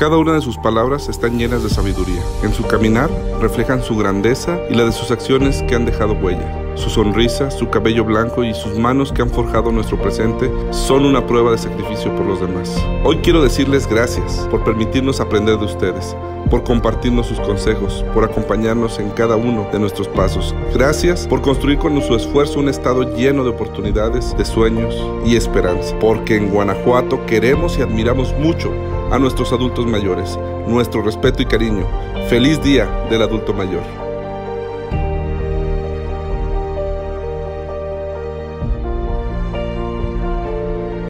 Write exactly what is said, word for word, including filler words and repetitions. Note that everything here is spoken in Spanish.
Cada una de sus palabras están llenas de sabiduría. En su caminar reflejan su grandeza y la de sus acciones que han dejado huella. Su sonrisa, su cabello blanco y sus manos que han forjado nuestro presente son una prueba de sacrificio por los demás. Hoy quiero decirles gracias por permitirnos aprender de ustedes, por compartirnos sus consejos, por acompañarnos en cada uno de nuestros pasos. Gracias por construir con su esfuerzo un estado lleno de oportunidades, de sueños y esperanza. Porque en Guanajuato queremos y admiramos mucho a nuestros adultos mayores. Nuestro respeto y cariño. Feliz Día del Adulto Mayor.